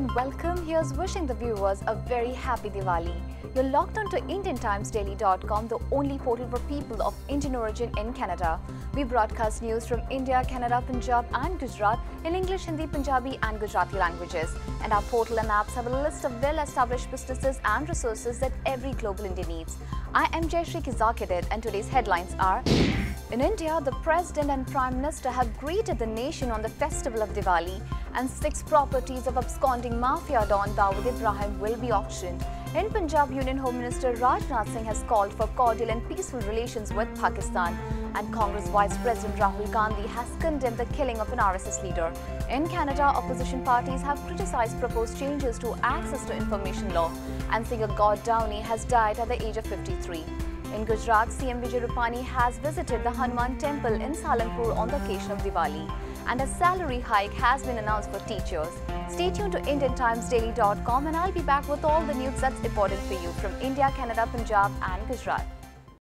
and welcome. Here's wishing the viewers a very happy Diwali. You're logged on to IndianTimesDaily.com, the only portal for people of Indian origin in Canada. We broadcast news from India, Canada, Punjab and Gujarat in English, Hindi, Punjabi and Gujarati languages. And our portal and apps have a list of well-established businesses and resources that every global Indian needs. I am Jayashree Kizakidit and today's headlines are: in India, the President and Prime Minister have greeted the nation on the festival of Diwali, and 6 properties of absconding mafia don Dawood Ibrahim will be auctioned. In Punjab, Union Home Minister Rajnath Singh has called for cordial and peaceful relations with Pakistan, and Congress Vice President Rahul Gandhi has condemned the killing of an RSS leader. In Canada, opposition parties have criticized proposed changes to access to information law, and singer God Downey has died at the age of 53. In Gujarat, CM Vijay Rupani has visited the Hanuman temple in Salanpur on the occasion of Diwali, and a salary hike has been announced for teachers. Stay tuned to IndianTimesDaily.com and I'll be back with all the news that's important for you from India, Canada, Punjab and Gujarat.